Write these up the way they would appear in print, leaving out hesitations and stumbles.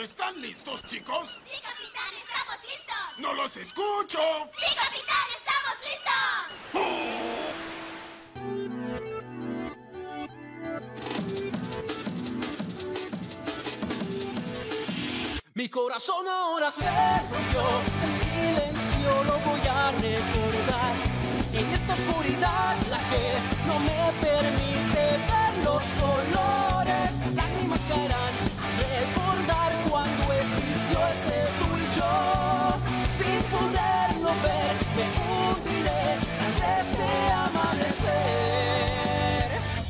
¿Están listos, chicos? ¡Sí, capitán! ¡Estamos listos! ¡No los escucho! ¡Sí, capitán! ¡Estamos listos! Mi corazón ahora se rompió, en silencio lo voy a recordar. En esta oscuridad la que no me permite ver los colores, lágrimas caerán a recordar cuando existió ese tú y yo. Sin poderlo ver, me hundiré tras este amanecer.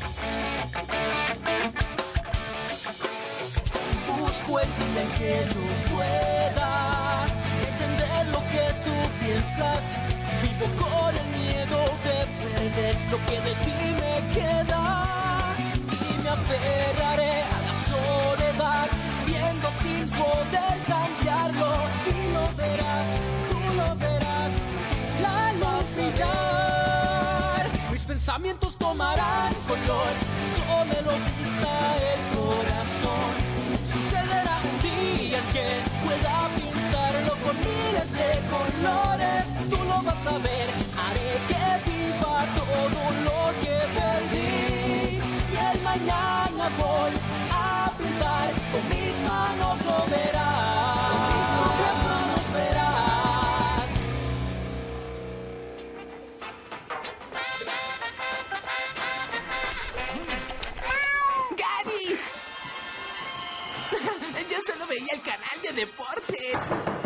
Busco el día en que yo pueda entender lo que tú piensas. Vivo con el miedo de perder lo que de ti me queda. Y me aferraré a la soledad, viendo sin poder cambiarlo. Y lo verás, tú lo verás, la luz brillar. Mis pensamientos tomarán color, eso me lo dicta el corazón. Sucederá un día en que pueda pintarlo con miles de colores. Tú lo vas a ver, haré que viva todo lo que perdí. Y el mañana voy a pintar, con mis manos lo verás. Con mis propias manos verás. ¡Gary! Yo solo veía el canal de deportes.